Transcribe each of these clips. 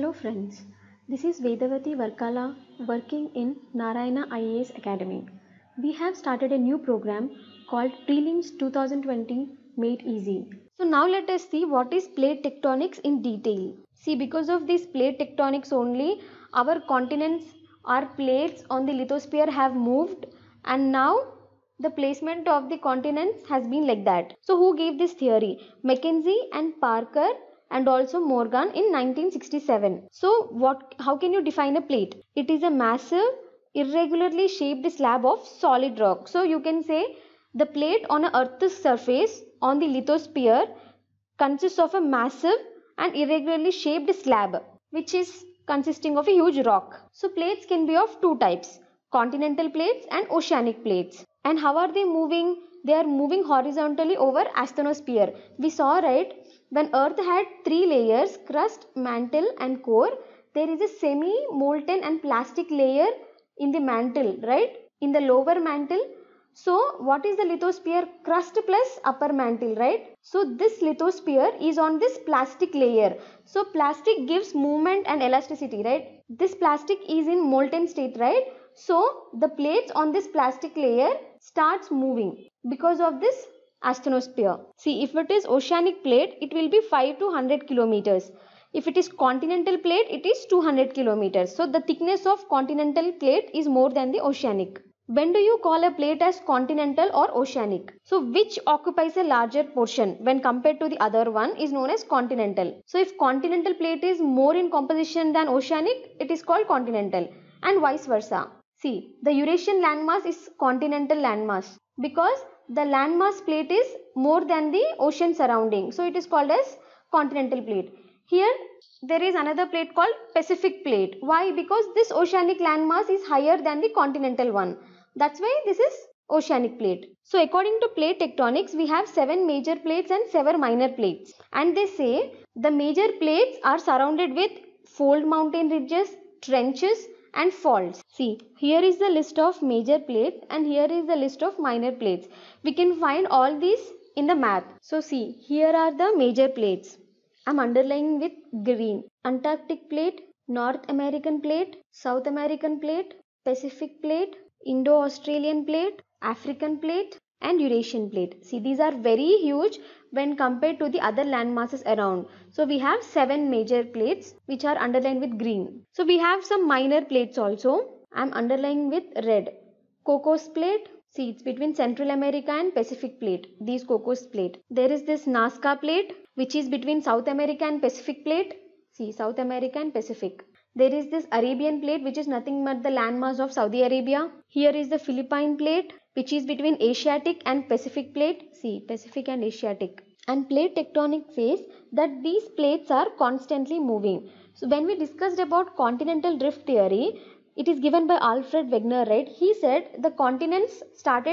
Hello friends, this is Vedavati Varkala working in Narayana IAS Academy. We have started a new program called Prelims 2020 Made Easy. So now let us see what is plate tectonics in detail. See, because of this plate tectonics only, our continents or plates on the lithosphere have moved, and now the placement of the continents has been like that. So who gave this theory? Mackenzie and Parker and also Morgan in 1967. So how can you define a plate? It is a massive, irregularly shaped slab of solid rock. So you can say the plate on a Earth's surface on the lithosphere consists of a massive and irregularly shaped slab which is consisting of a huge rock. So plates can be of two types, continental plates and oceanic plates. And how are they moving? They are moving horizontally over asthenosphere. We saw, right, when Earth had three layers, crust, mantle and core, there is a semi-molten and plastic layer in the mantle, right, in the lower mantle. So what is the lithosphere? Crust plus upper mantle, right? So this lithosphere is on this plastic layer. So plastic gives movement and elasticity, right? This plastic is in molten state, right? So the plates on this plastic layer starts moving because of this asthenosphere. See, if it is oceanic plate, it will be 5 to 100 kilometers. If it is continental plate, it is 200 kilometers. So the thickness of continental plate is more than the oceanic. When do you call a plate as continental or oceanic? So which occupies a larger portion when compared to the other one is known as continental. So if continental plate is more in composition than oceanic, it is called continental, and vice versa. See, the Eurasian landmass is continental landmass because the landmass plate is more than the ocean surrounding. So it is called as continental plate. Here there is another plate called Pacific plate. Why? Because this oceanic landmass is higher than the continental one. That's why this is oceanic plate. So according to plate tectonics, we have 7 major plates and 7 minor plates. And they say the major plates are surrounded with fold mountain ridges, trenches and faults. See, here is the list of major plates and here is the list of minor plates. We can find all these in the map. So see, here are the major plates. I am underlining with green. Antarctic plate, North American plate, South American plate, Pacific plate, Indo-Australian plate, African plate and Eurasian plate. See, these are very huge when compared to the other land masses around. So we have 7 major plates which are underlined with green. So we have some minor plates also. I am underlining with red. Cocos plate. See, it's between Central America and Pacific plate. These Cocos plate. There is this Nazca plate which is between South America and Pacific plate. See, South America and Pacific. There is this Arabian plate which is nothing but the landmass of Saudi Arabia. Here is the Philippine plate which is between Asiatic and Pacific plate. See, Pacific and Asiatic. And plate tectonic says that these plates are constantly moving. So when we discussed about continental drift theory, it is given by Alfred Wegener, right? He said the continents started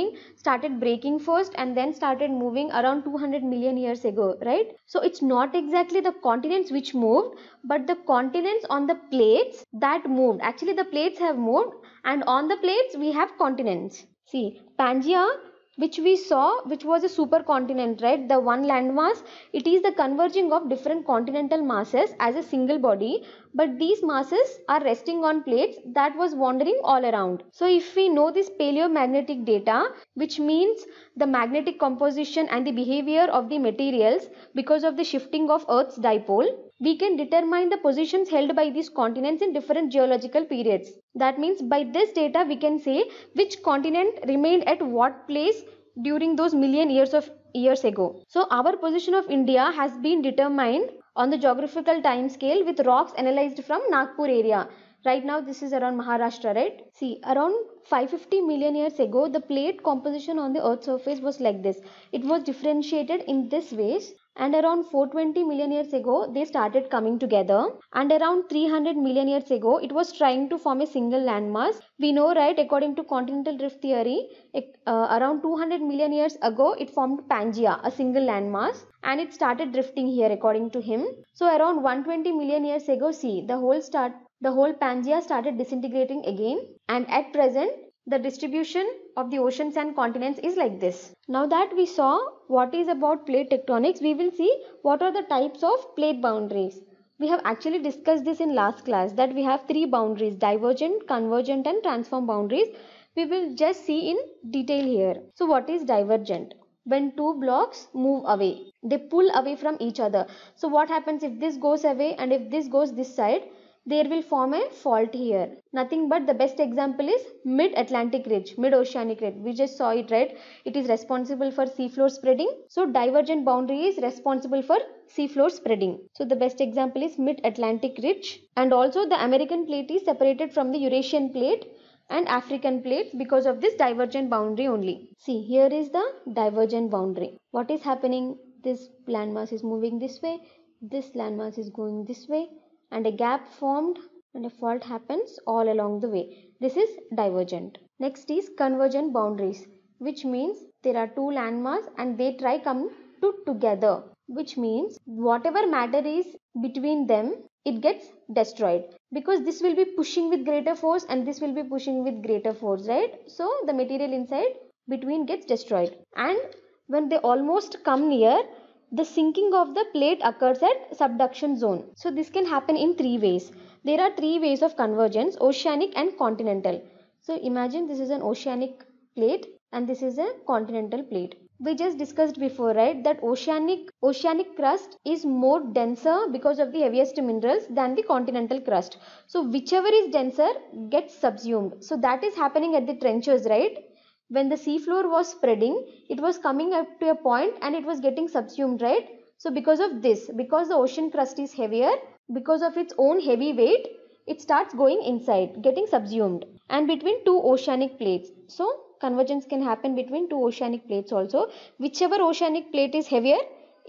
breaking first and then started moving around 200 million years ago, right? So it's not exactly the continents which moved, but the continents on the plates that moved. Actually the plates have moved and on the plates we have continents. See, Pangaea, which we saw, which was a supercontinent, right? The one landmass, it is the converging of different continental masses as a single body, but these masses are resting on plates that was wandering all around. So if we know this paleomagnetic data, which means the magnetic composition and the behavior of the materials because of the shifting of Earth's dipole, we can determine the positions held by these continents in different geological periods. That means by this data we can say which continent remained at what place during those million years ago. So our position of India has been determined on the geographical time scale with rocks analyzed from Nagpur area. Right now this is around Maharashtra, right? See, around 550 million years ago the plate composition on the Earth's surface was like this. It was differentiated in this ways. And around 420 million years ago they started coming together, and around 300 million years ago it was trying to form a single landmass. We know, right, according to continental drift theory, around 200 million years ago it formed Pangaea, a single landmass, and it started drifting here according to him. So around 120 million years ago, see, the whole Pangaea started disintegrating again, and at present the distribution of the oceans and continents is like this. Now that we saw what is about plate tectonics, we will see what are the types of plate boundaries. We have actually discussed this in last class, that we have three boundaries: divergent, convergent and transform boundaries. We will just see in detail here. So what is divergent? When two blocks move away, they pull away from each other. So what happens if this goes away and if this goes this side? There will form a fault here. Nothing but the best example is mid-Atlantic ridge, mid-oceanic ridge. We just saw it, right? It is responsible for seafloor spreading. So divergent boundary is responsible for seafloor spreading. So the best example is mid-Atlantic ridge. And also the American plate is separated from the Eurasian plate and African plates because of this divergent boundary only. See, here is the divergent boundary. What is happening? This landmass is moving this way, this landmass is going this way, and a gap formed and a fault happens all along the way. This is divergent. Next is convergent boundaries, which means there are two landmass and they try come together, which means whatever matter is between them, it gets destroyed, because this will be pushing with greater force and this will be pushing with greater force, right? So the material inside between gets destroyed, and when they almost come near, the sinking of the plate occurs at subduction zone. So this can happen in three ways. There are three ways of convergence: oceanic and continental. So imagine this is an oceanic plate and this is a continental plate. We just discussed before, right, that oceanic crust is more denser because of the heaviest minerals than the continental crust. So whichever is denser gets subsumed. So that is happening at the trenches, right? When the seafloor was spreading, it was coming up to a point and it was getting subsumed, right? So because of this, because the ocean crust is heavier, because of its own heavy weight, it starts going inside, getting subsumed, and between two oceanic plates. So convergence can happen between two oceanic plates also. Whichever oceanic plate is heavier,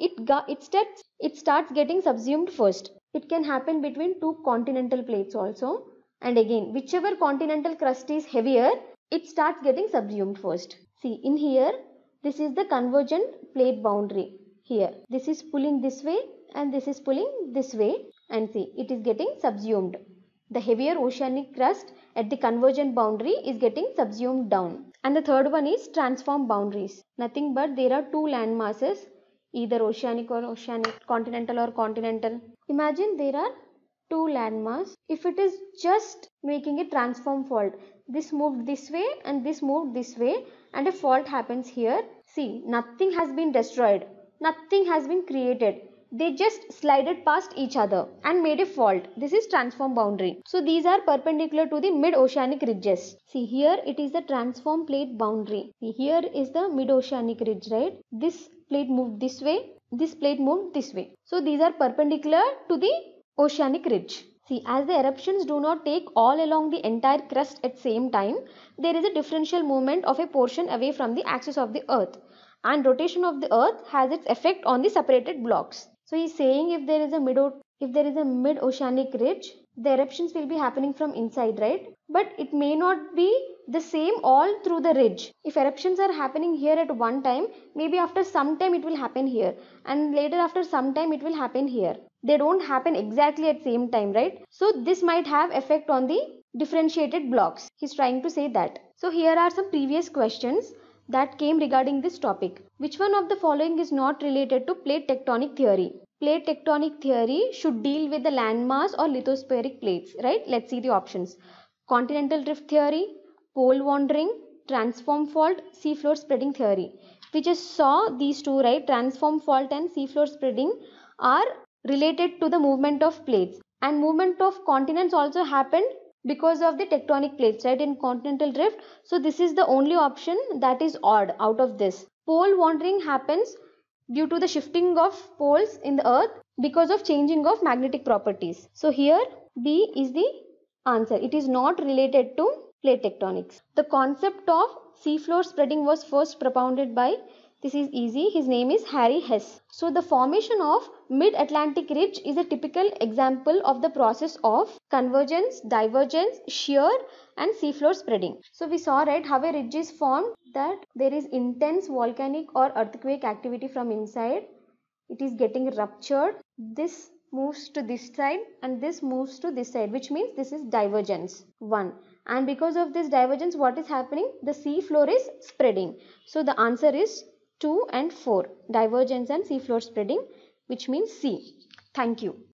it starts getting subsumed first. It can happen between two continental plates also. And again, whichever continental crust is heavier, it starts getting subsumed first. See, in here, this is the convergent plate boundary. Here, this is pulling this way and this is pulling this way, and see, it is getting subsumed. The heavier oceanic crust at the convergent boundary is getting subsumed down. And the third one is transform boundaries. Nothing but there are two land masses, either oceanic or oceanic, continental or continental. Imagine there are two landmass. If it is just making a transform fault, this moved this way and this moved this way, and a fault happens here. See, nothing has been destroyed, nothing has been created. They just slided past each other and made a fault. This is transform boundary. So these are perpendicular to the mid-oceanic ridges. See, here it is the transform plate boundary. See, here is the mid-oceanic ridge, right? This plate moved this way, this plate moved this way. So these are perpendicular to the oceanic ridge. See, as the eruptions do not take all along the entire crust at same time, there is a differential movement of a portion away from the axis of the earth, and rotation of the earth has its effect on the separated blocks. So he is saying if there is a mid-oceanic ridge, the eruptions will be happening from inside, right? But it may not be the same all through the ridge. If eruptions are happening here at one time, maybe after some time it will happen here, and later after some time it will happen here. They don't happen exactly at same time, right? So this might have effect on the differentiated blocks. He's trying to say that. So here are some previous questions that came regarding this topic. Which one of the following is not related to plate tectonic theory? Plate tectonic theory should deal with the landmass or lithospheric plates, right? Let's see the options. Continental drift theory, pole wandering, transform fault, seafloor spreading theory. We just saw these two, right? Transform fault and seafloor spreading are related to the movement of plates, and movement of continents also happened because of the tectonic plates, right, in continental drift. So this is the only option that is odd out of this. Pole wandering happens due to the shifting of poles in the earth because of changing of magnetic properties. So here B is the answer. It is not related to plate tectonics. The concept of seafloor spreading was first propounded by, this is easy, his name is Harry Hess. So the formation of mid-Atlantic ridge is a typical example of the process of convergence, divergence, shear and seafloor spreading. So we saw, right, how a ridge is formed, that there is intense volcanic or earthquake activity from inside. It is getting ruptured. This moves to this side and this moves to this side, which means this is divergence 1. And because of this divergence, what is happening? The seafloor is spreading. So the answer is 2 and 4, divergence and seafloor spreading, which means C. Thank you.